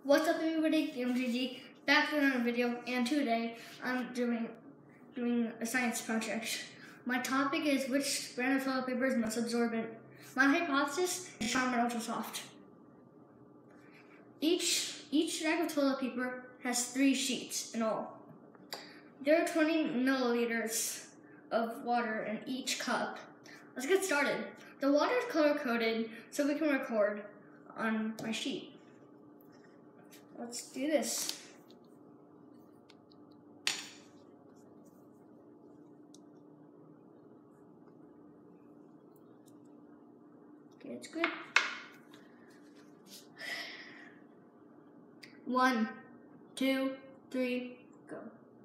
What's up, everybody? MGG back with another video, and today I'm doing a science project. My topic is which brand of toilet paper is most absorbent. My hypothesis is Charmin Ultra Soft. Each stack of toilet paper has 3 sheets in all. There are 20 milliliters of water in each cup. Let's get started. The water is color coded so we can record on my sheet. Let's do this. Okay, it's good. 1, 2, 3, go.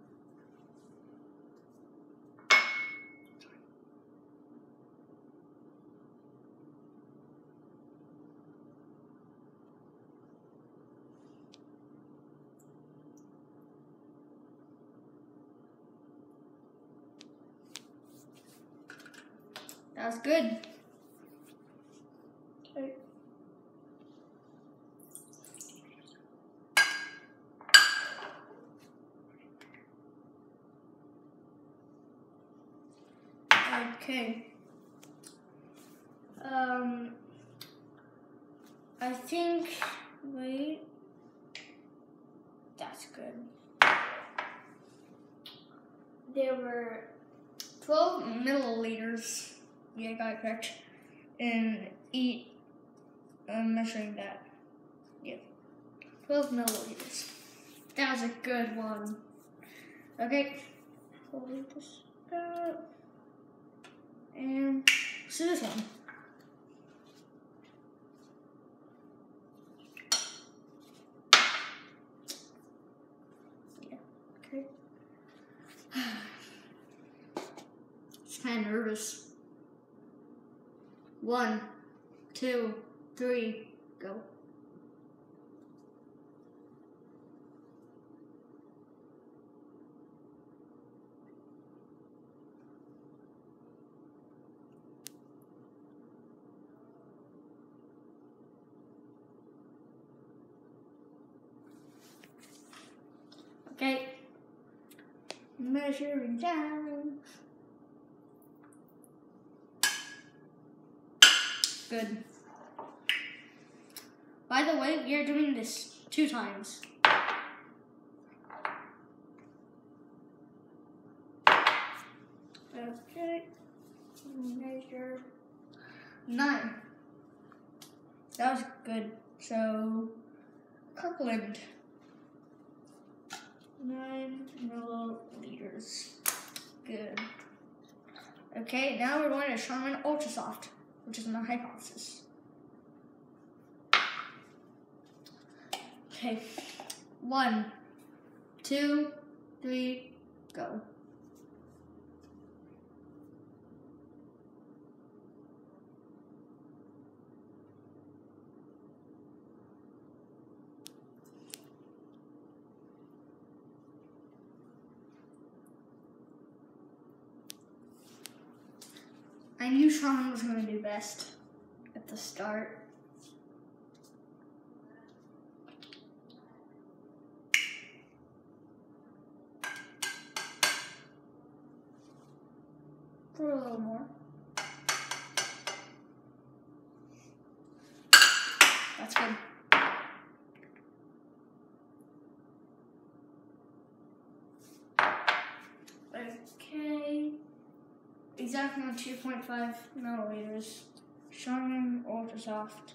That was good. Okay. Okay. I think, wait, that's good. There were 12 milliliters. Yeah, I got it correct. And I'm measuring that. Yeah. 12 milliliters. That was a good one. Okay. Hold this out. And so this one. Yeah. Okay. It's kind of nervous. 1, 2, 3, go. Okay. Measuring down. Good. By the way, we are doing this 2 times. Okay. Measure 9. That was good. So, Kirkland. 9 milliliters. Good. Okay, now we're going to Charmin Ultra Soft, which is my hypothesis. Okay, 1, 2, 3, go. I knew Charmin was going to do best at the start. For a little more. That's good. Okay. Exactly on 2.5 milliliters. Charmin Ultra Soft.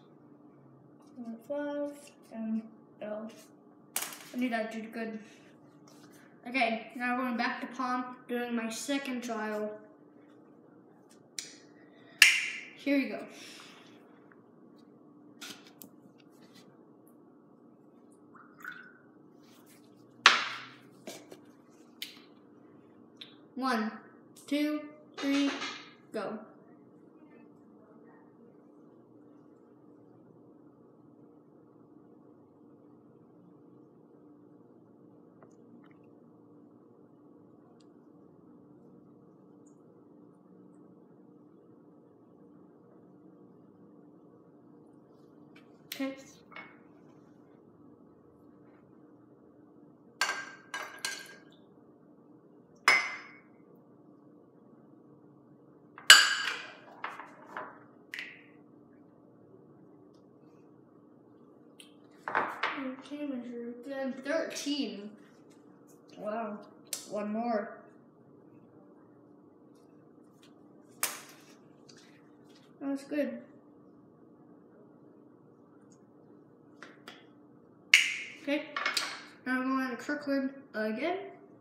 5 ml. I knew that did good. Okay, now we're going back to Palm, doing my second trial. Here we go. One, 2, 3, go. Okay. Okay, measure again. 13. Wow. One more. That's good. Okay. Now I'm going to Kirkland again.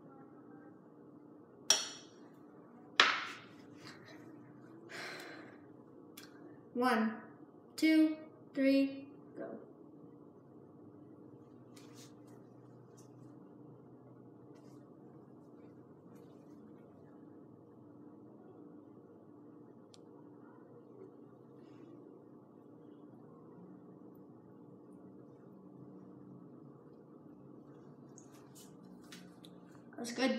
One, 2, 3, go. That's good.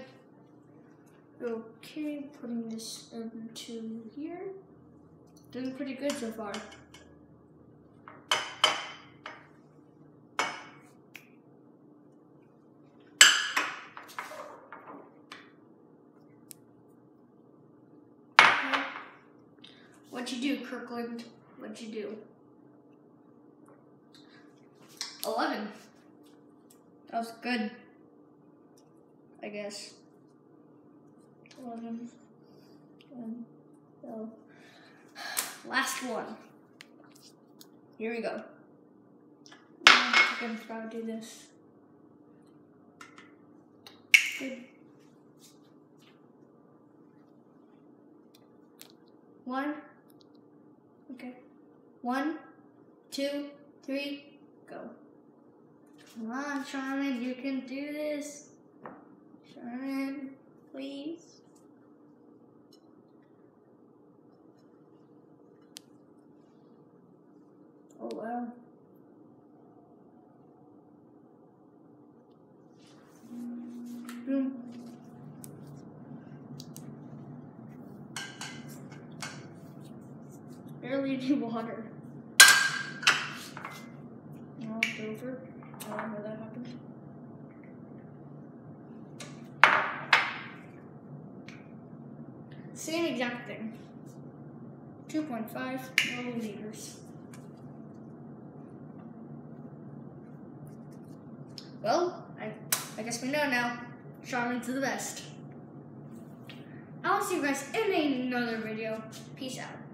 Okay, putting this into here. Doing pretty good so far. What'd you do, Kirkland? What'd you do? 11. That was good, I guess. 11. So, last one. Here we go. I can probably do this. Good. 1. Okay. 1, 2, 3, go. Come on, Charmin, you can do this. Charmin, please. Oh, wow. Boom. Barely any water. Knocked over. I don't know that happened. Same exact thing. 2.5 milliliters. Well, I guess we know now. Charmin's the best. I'll see you guys in another video. Peace out.